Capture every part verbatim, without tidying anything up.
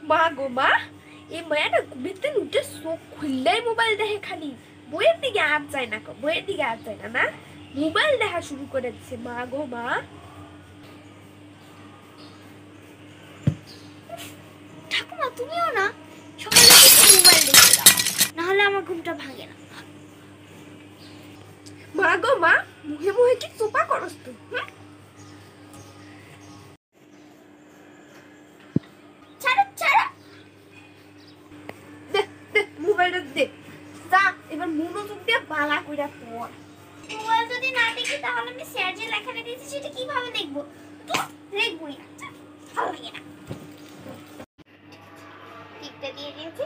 মা গো মা, এই মায়াটা ঘুমেতে উঠে চোখ খুললেই মোবাইল দেখে, খালি বইয়ের দিকে হাত যায় না, বইয়ের দিকে হাত যায় না, না মোবাইল দেখা শুরু করে দিচ্ছে। মা গো মা, ঠাকুমা তুমিও না সকালে মোবাইল দেখতে দাও, না হলে আমার ঘুমটা ভাঙে না। মা গো মা, মুখে মুখে কি চোপা করস তুই? ছাড়ো ছাড়ো, দে দে মোবাইলটা দে, যা এবার মনোযোগ দিয়ে বালা কইরা পড়। মোবাইল যদি না দেখি তাহলে আমি স্যার যে লেখাটা দিয়েছি সেটা কিভাবে দেখবো? তো দেখবই না, ভালো লাগে না। টিপটা দিয়ে দিয়েছি,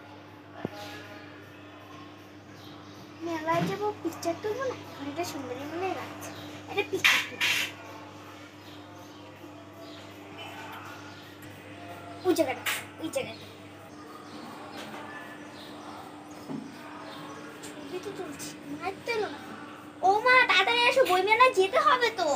মেলায় যাবো, পিকচার তুলবো না, এটা সুন্দরী মনে লাগছে, এটা পিকচার তুলবো। ওই জায়গাটা, ওই জায়গাটা ছবি তো তুলছি, মার তোলো না। ও মা তাড়াতাড়ি এসো, বই মেলায় যেতে হবে তো।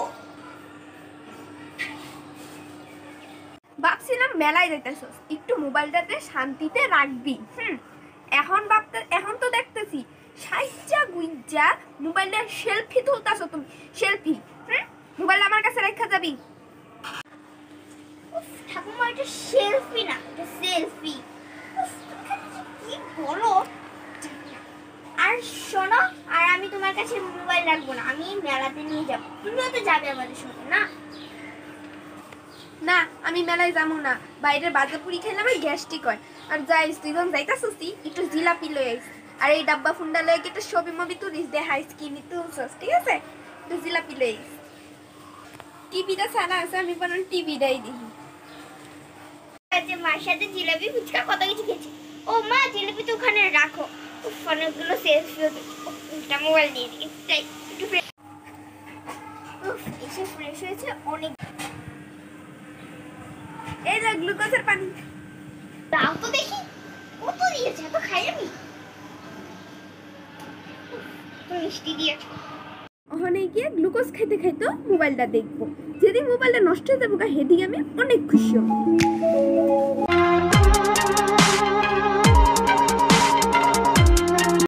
ভাবছিলাম মেলায় যাইতেছস, একটু মোবাইলটাতে শান্তিতে রাখবি। হুম এখন ভাবতে, এখন তো দেখতেছি সাইজা গুইজা মোবাইলটা সেলফি তুলতাছ তুমি, সেলফি। হুম মোবাইল আমার কাছে রেখা যাবি? উফ ঠাকুমা, এটা সেলফি না, এটা সেলফি। কি বলো? আর শোনো, আর আমি তোমার কাছে মোবাইল রাখবো না, আমি মেলাতে নিয়ে যাবো, তুমিও তো যাবে আমাদের সঙ্গে না? না আমি মেলায় যাবো না, বাইরের বাজাপুরি খেলে আমার গ্যাস্ট্রিক হয়। আর যাইস তুই যখন যাইতাছিস একটু জিলাপি লয়ে আইস, আর এই ডাব্বা ফুন্ডা লয়ে একটা ছবি মবি তুলিস, দেখাইস কি নি তুলছস, ঠিক আছে? একটু জিলাপি লয়ে আইস। টিভিটা ছাড়া আছে, আমি বরং টিভিটাই দেখি। যে মার সাথে জিলাপি ফুচকা কত কিছু খেয়েছি। ও মা, জিলাপি তো ওখানে রাখো, অনেকগুলো সেলফি ওটা মোবাইল দিয়ে দিই, তাই একটু ফ্রেশ। উফ এসে ফ্রেশ হয়েছে অনেক। এই যে গ্লুকোজের পানি দাও তো দেখি, কত দিয়েছে, এত খাই আমি? মিষ্টি দিয়েছো। ওখানে গিয়ে গ্লুকোজ খাইতে খাইতে মোবাইলটা দেখবো, যেদিন মোবাইলটা নষ্ট হয়ে যাবো হেদিকে আমি অনেক খুশি হব।